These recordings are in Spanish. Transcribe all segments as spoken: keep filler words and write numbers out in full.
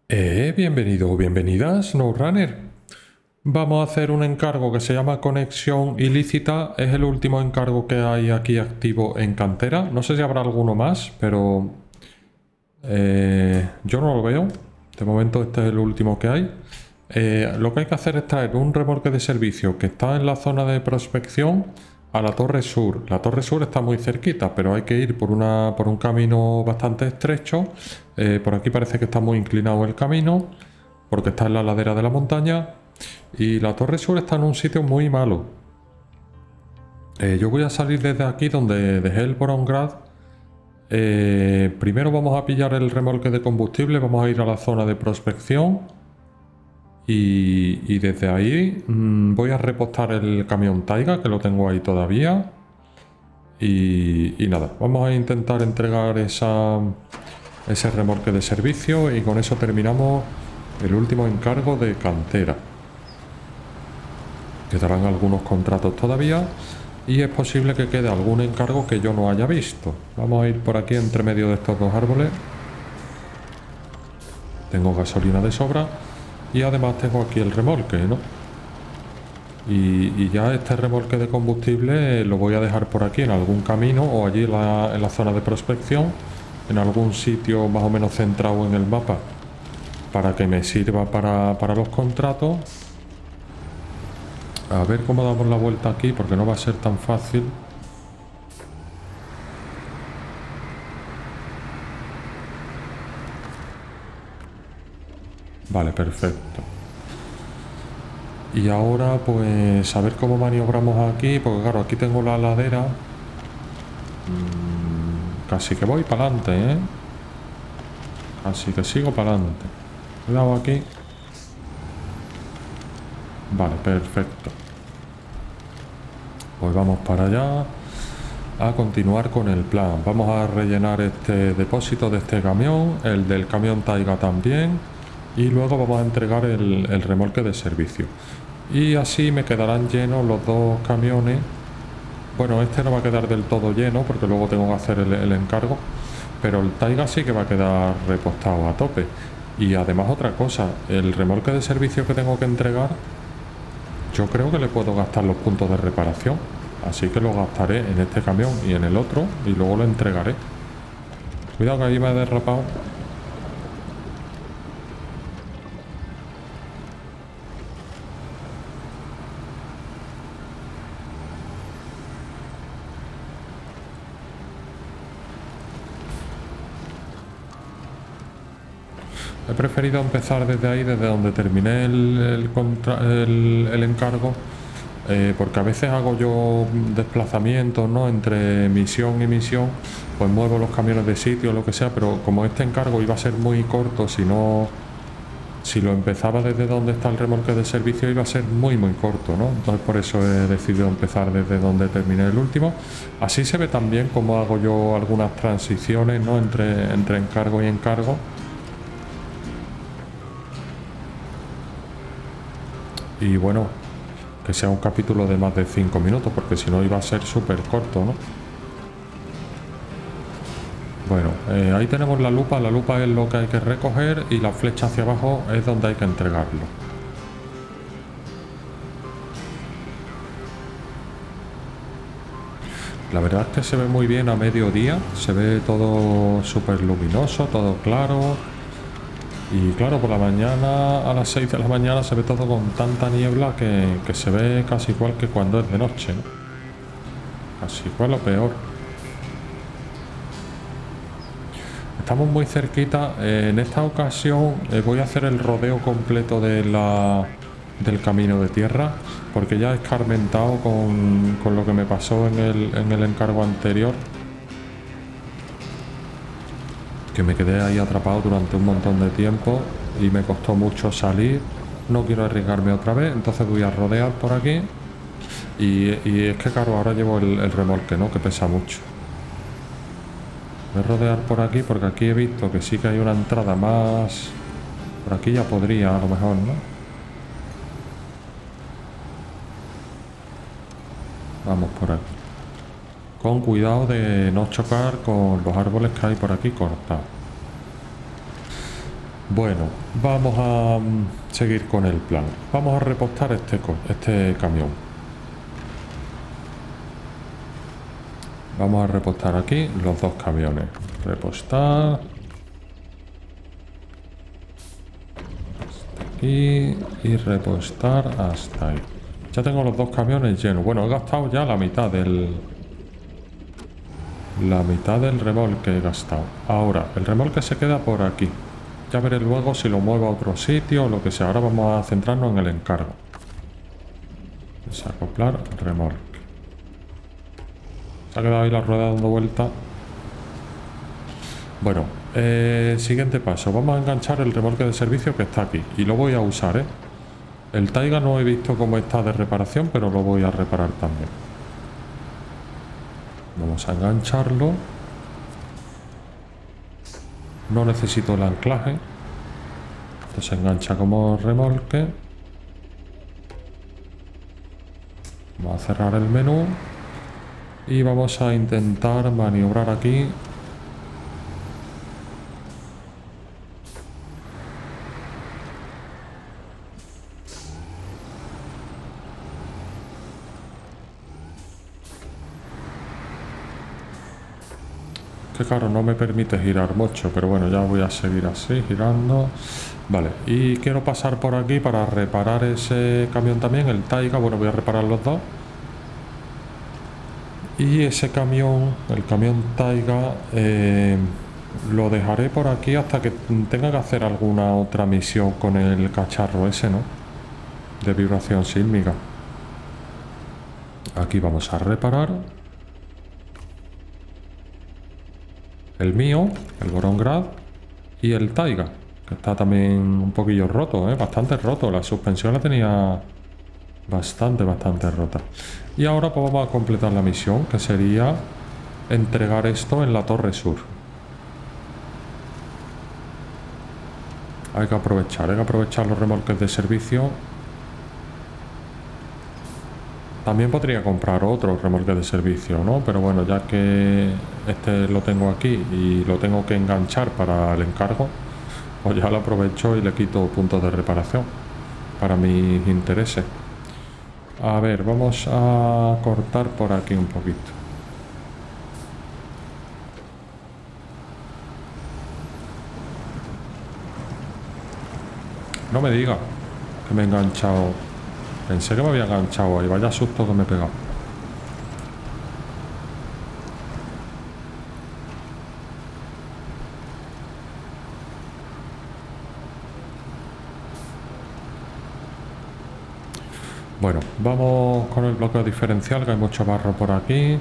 Eh, bienvenido o bienvenida, SnowRunner. Vamos a hacer un encargo que se llama conexión ilícita. Es el último encargo que hay aquí activo en cantera. No sé si habrá alguno más, pero eh, yo no lo veo. De momento este es el último que hay. Eh, lo que hay que hacer es traer un remolque de servicio que está en la zona de prospección a la Torre Sur. La Torre Sur está muy cerquita, pero hay que ir por, una, por un camino bastante estrecho. Eh, por aquí parece que está muy inclinado el camino, porque está en la ladera de la montaña. Y la Torre Sur está en un sitio muy malo. Eh, yo voy a salir desde aquí donde dejé el Vorongrad. Eh, primero vamos a pillar el remolque de combustible, vamos a ir a la zona de prospección. Y, y desde ahí mmm, voy a repostar el camión Taiga, que lo tengo ahí todavía. Y, y nada, vamos a intentar entregar esa, ese remolque de servicio y con eso terminamos el último encargo de cantera. Quedarán algunos contratos todavía y es posible que quede algún encargo que yo no haya visto. Vamos a ir por aquí entre medio de estos dos árboles. Tengo gasolina de sobra y además tengo aquí el remolque, ¿no? Y, y ya este remolque de combustible lo voy a dejar por aquí en algún camino o allí en la, en la zona de prospección, en algún sitio más o menos centrado en el mapa, para que me sirva para, para los contratos. A ver cómo damos la vuelta aquí, porque no va a ser tan fácil. Vale, perfecto. Y ahora pues a ver cómo maniobramos aquí, porque claro, aquí tengo la ladera. Mm, casi que voy para adelante, ¿eh? Así que sigo para adelante. Cuidado aquí. Vale, perfecto. Pues vamos para allá a continuar con el plan. Vamos a rellenar este depósito de este camión, el del camión Taiga también, y luego vamos a entregar el, el remolque de servicio. Y así me quedarán llenos los dos camiones. Bueno, este no va a quedar del todo lleno porque luego tengo que hacer el, el encargo, pero el Taiga sí que va a quedar repostado a tope. Y además otra cosa, el remolque de servicio que tengo que entregar, yo creo que le puedo gastar los puntos de reparación, así que lo gastaré en este camión y en el otro y luego lo entregaré. Cuidado que ahí me he derrapado. He preferido empezar desde ahí, desde donde terminé el, el, contra, el, el encargo, eh, porque a veces hago yo desplazamientos, ¿no?, entre misión y misión, pues muevo los camiones de sitio o lo que sea, pero como este encargo iba a ser muy corto, si no, si lo empezaba desde donde está el remolque de servicio iba a ser muy muy corto, ¿no? Entonces por eso he decidido empezar desde donde terminé el último. Así se ve también cómo hago yo algunas transiciones, ¿no?, entre, entre encargo y encargo. Y bueno, que sea un capítulo de más de cinco minutos, porque si no iba a ser súper corto, ¿no? Bueno, eh, ahí tenemos la lupa. La lupa es lo que hay que recoger y la flecha hacia abajo es donde hay que entregarlo. La verdad es que se ve muy bien a mediodía, se ve todo súper luminoso, todo claro. Y claro, por la mañana, a las seis de la mañana, se ve todo con tanta niebla que, que se ve casi igual que cuando es de noche, ¿no? Casi igual o peor. Estamos muy cerquita. Eh, en esta ocasión eh, voy a hacer el rodeo completo de la, del camino de tierra, porque ya he escarmentado con, con lo que me pasó en el, en el encargo anterior, que me quedé ahí atrapado durante un montón de tiempo y me costó mucho salir. No quiero arriesgarme otra vez, entonces voy a rodear por aquí. Y, y es que claro, ahora llevo el, el remolque, ¿no?, que pesa mucho. Voy a rodear por aquí porque aquí he visto que sí que hay una entrada más. Por aquí ya podría, a lo mejor, ¿no? Vamos por aquí. Con cuidado de no chocar con los árboles que hay por aquí cortados. Bueno, vamos a um, seguir con el plan. Vamos a repostar este, este camión. Vamos a repostar aquí los dos camiones. Repostar. Hasta aquí. Y repostar hasta ahí. Ya tengo los dos camiones llenos. Bueno, he gastado ya la mitad del... La mitad del remolque he gastado. Ahora, el remolque se queda por aquí. Ya veré luego si lo muevo a otro sitio o lo que sea. Ahora vamos a centrarnos en el encargo. Desacoplar remolque. Se ha quedado ahí la rueda dando vuelta. Bueno, eh, siguiente paso. Vamos a enganchar el remolque de servicio que está aquí. Y lo voy a usar, ¿eh? El Taiga no he visto cómo está de reparación, pero lo voy a reparar también. Vamos a engancharlo. No necesito el anclaje. Esto se engancha como remolque. Vamos a cerrar el menú. Y vamos a intentar maniobrar aquí. Que claro, no me permite girar mucho, pero bueno, ya voy a seguir así, girando. Vale, y quiero pasar por aquí para reparar ese camión también, el Taiga. Bueno, voy a reparar los dos. Y ese camión, el camión Taiga, eh, lo dejaré por aquí hasta que tenga que hacer alguna otra misión con el cacharro ese, ¿no? De vibración sísmica. Aquí vamos a reparar. El mío, el Vorongrad y el Taiga, que está también un poquillo roto, ¿eh? Bastante roto. La suspensión la tenía bastante, bastante rota. Y ahora pues vamos a completar la misión, que sería entregar esto en la Torre Sur. Hay que aprovechar, hay que aprovechar los remolques de servicio. También podría comprar otro remolque de servicio, ¿no? Pero bueno, ya que este lo tengo aquí y lo tengo que enganchar para el encargo, pues ya lo aprovecho y le quito puntos de reparación para mis intereses. A ver, vamos a cortar por aquí un poquito. No me diga que me he enganchado. Pensé que me había enganchado ahí. Vaya susto que me he pegado. Bueno, vamos con el bloqueo diferencial, que hay mucho barro por aquí.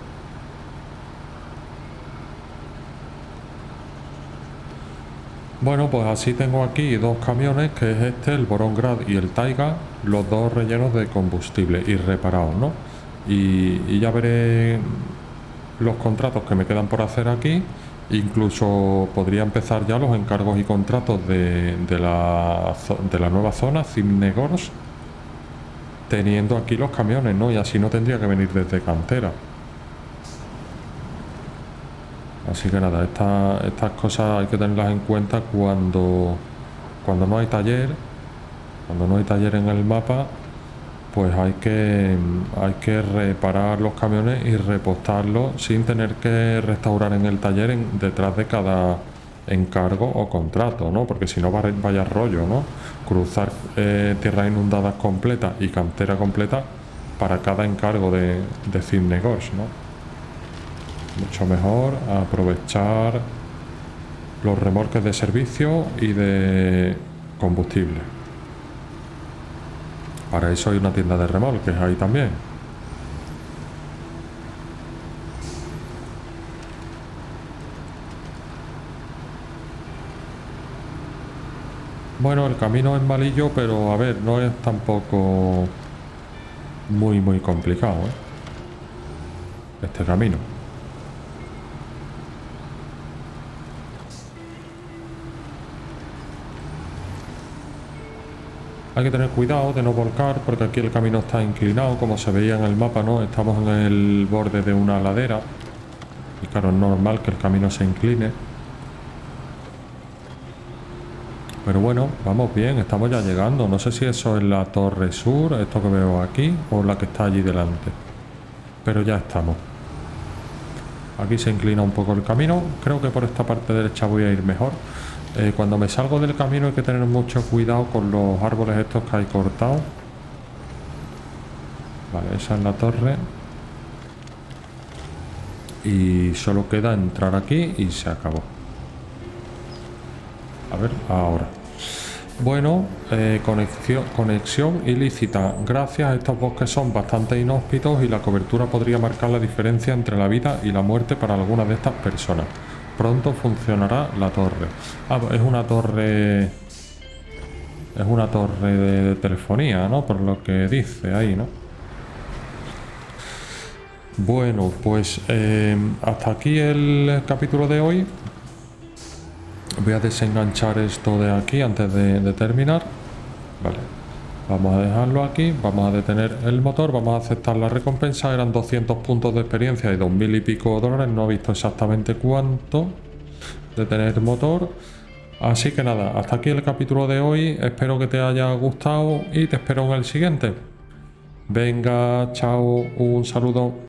Bueno, pues así tengo aquí dos camiones, que es este, el Vorongrad y el Taiga, los dos rellenos de combustible y reparados, ¿no? Y, y ya veré los contratos que me quedan por hacer aquí. Incluso podría empezar ya los encargos y contratos de, de, la, de la nueva zona, Zimnegorsk, teniendo aquí los camiones, ¿no? Y así no tendría que venir desde cantera. Así que nada, esta, estas cosas hay que tenerlas en cuenta cuando, cuando no hay taller. Cuando no hay taller en el mapa, pues hay que, hay que reparar los camiones y repostarlos sin tener que restaurar en el taller en, detrás de cada encargo o contrato, ¿no? Porque si no vaya rollo, ¿no? Cruzar eh, tierras inundadas completas y cantera completa para cada encargo de, de Zimnegorsk, ¿no? Mucho mejor aprovechar los remolques de servicio y de combustible. Para eso hay una tienda de remolques ahí también. Bueno, el camino es malillo, pero a ver, no es tampoco muy muy complicado, ¿eh? Este camino. Hay que tener cuidado de no volcar, porque aquí el camino está inclinado, como se veía en el mapa, ¿no? Estamos en el borde de una ladera y claro, es normal que el camino se incline. Pero bueno, vamos bien, estamos ya llegando. No sé si eso es la torre sur, esto que veo aquí, o la que está allí delante. Pero ya estamos. Aquí se inclina un poco el camino. Creo que por esta parte derecha voy a ir mejor. Eh, cuando me salgo del camino hay que tener mucho cuidado con los árboles estos que hay cortados. Vale, esa es la torre. Y solo queda entrar aquí y se acabó. A ver, ahora. Bueno, eh, conexión, conexión ilícita. Gracias, estos bosques son bastante inhóspitos y la cobertura podría marcar la diferencia entre la vida y la muerte para algunas de estas personas. Pronto funcionará la torre. Ah, es una torre... Es una torre de, de telefonía, ¿no? Por lo que dice ahí, ¿no? Bueno, pues eh, hasta aquí el capítulo de hoy. Voy a desenganchar esto de aquí antes de, de terminar. Vale, vamos a dejarlo aquí, vamos a detener el motor, vamos a aceptar la recompensa. Eran doscientos puntos de experiencia y dos mil y pico dólares, no he visto exactamente cuánto. Detener el motor. Así que nada, hasta aquí el capítulo de hoy, espero que te haya gustado y te espero en el siguiente. Venga, chao, un saludo.